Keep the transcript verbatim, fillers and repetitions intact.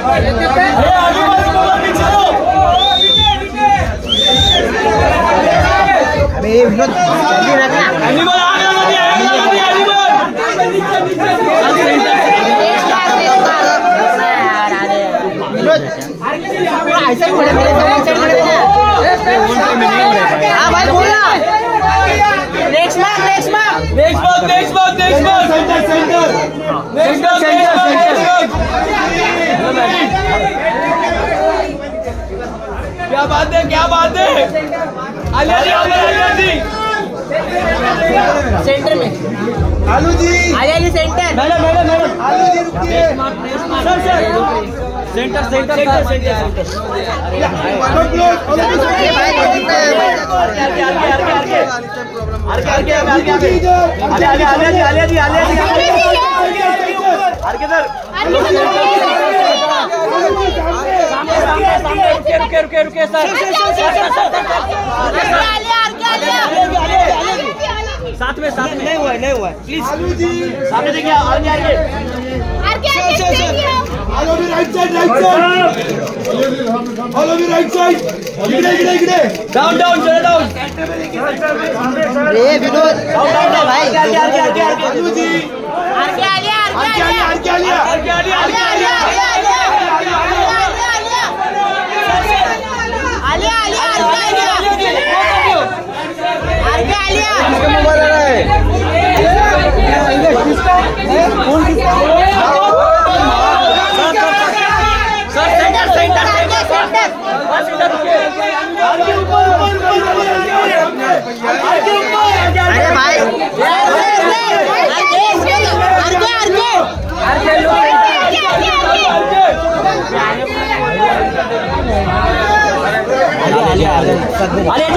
अबे विनोद जल्दी रखना। एनिमल आ गया नदी, एनिमल विनोद ऐसा ही बोले मेरे सामने चढ़ गए ना। हां भाई बोला next mark next mark next mark next mark next mark centre centre next mark centre क्या बात है क्या बात है। आलिया जी आलिया जी सेंटर में आलू जी Alia ji centre. Madam madam madam आलू जी रुकिए sir sir centre centre centre centre रुके रुके रुके सर साथ में साथ में नहीं हुआ नहीं हुआ प्लीज सामने देखिए आगे आगे आलू भी राइट साइड राइट साइड आलू भी राइट साइड इकडे इकडे इकडे डाउन डाउन चले डाउन रे विनोद डाउन डाउन भाई आगे आगे आगे आगे आलू जी आगे आगे आगे आगे आगे आगे आगे आगे आगे अरे भाई अरे